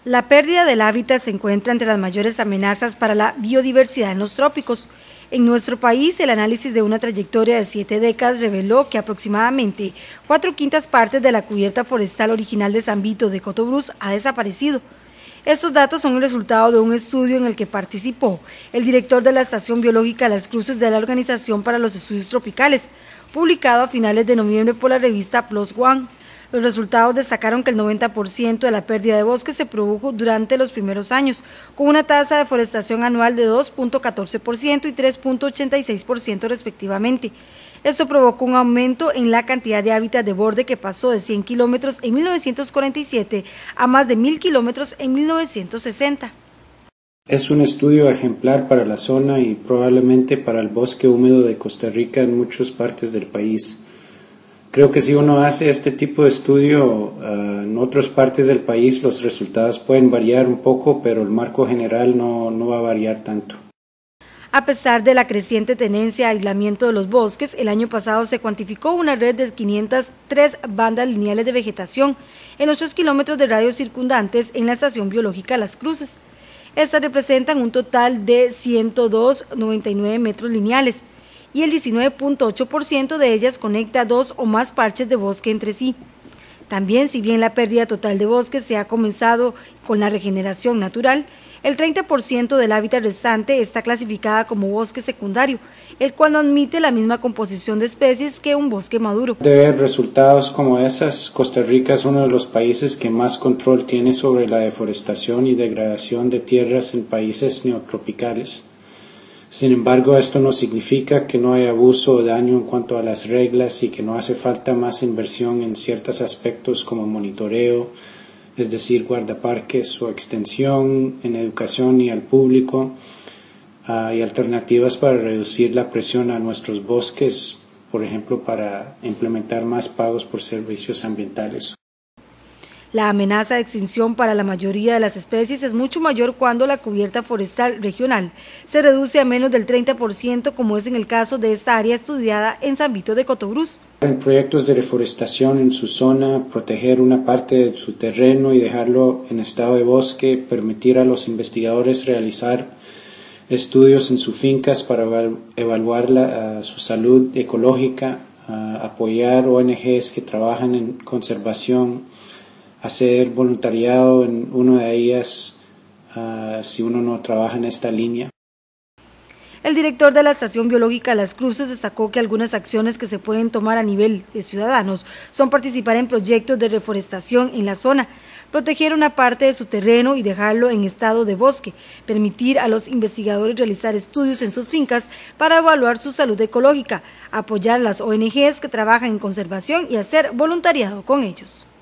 La pérdida del hábitat se encuentra entre las mayores amenazas para la biodiversidad en los trópicos. En nuestro país, el análisis de una trayectoria de 7 décadas reveló que aproximadamente 4/5 partes de la cubierta forestal original de San Vito de Cotobruz ha desaparecido. Estos datos son el resultado de un estudio en el que participó el director de la Estación Biológica Las Cruces de la Organización para los Estudios Tropicales, publicado a finales de noviembre por la revista PLOS ONE. Los resultados destacaron que el 90% de la pérdida de bosques se produjo durante los primeros años, con una tasa de deforestación anual de 2.14% y 3.86% respectivamente. Esto provocó un aumento en la cantidad de hábitat de borde que pasó de 100 kilómetros en 1947 a más de 1.000 kilómetros en 1960. Es un estudio ejemplar para la zona y probablemente para el bosque húmedo de Costa Rica en muchas partes del país. Creo que si uno hace este tipo de estudio en otras partes del país, los resultados pueden variar un poco, pero el marco general no va a variar tanto. A pesar de la creciente tendencia a aislamiento de los bosques, el año pasado se cuantificó una red de 503 bandas lineales de vegetación en los 3 kilómetros de radio circundantes en la Estación Biológica Las Cruces. Estas representan un total de 102,99 metros lineales, y el 19.8% de ellas conecta 2 o más parches de bosque entre sí. También, si bien la pérdida total de bosque se ha comenzado con la regeneración natural, el 30% del hábitat restante está clasificada como bosque secundario, el cual no admite la misma composición de especies que un bosque maduro. De ver resultados como esas, Costa Rica es uno de los países que más control tiene sobre la deforestación y degradación de tierras en países neotropicales. Sin embargo, esto no significa que no hay abuso o daño en cuanto a las reglas y que no hace falta más inversión en ciertos aspectos como monitoreo, es decir, guardaparques o extensión en educación y al público, y alternativas para reducir la presión a nuestros bosques, por ejemplo, para implementar más pagos por servicios ambientales. La amenaza de extinción para la mayoría de las especies es mucho mayor cuando la cubierta forestal regional se reduce a menos del 30%, como es en el caso de esta área estudiada en San Vito de Cotobruz. En proyectos de reforestación en su zona, proteger una parte de su terreno y dejarlo en estado de bosque, permitir a los investigadores realizar estudios en sus fincas para evaluar su salud ecológica, apoyar ONGs que trabajan en conservación, hacer voluntariado en una de ellas si uno no trabaja en esta línea. El director de la Estación Biológica Las Cruces destacó que algunas acciones que se pueden tomar a nivel de ciudadanos son participar en proyectos de reforestación en la zona, proteger una parte de su terreno y dejarlo en estado de bosque, permitir a los investigadores realizar estudios en sus fincas para evaluar su salud ecológica, apoyar a las ONGs que trabajan en conservación y hacer voluntariado con ellos.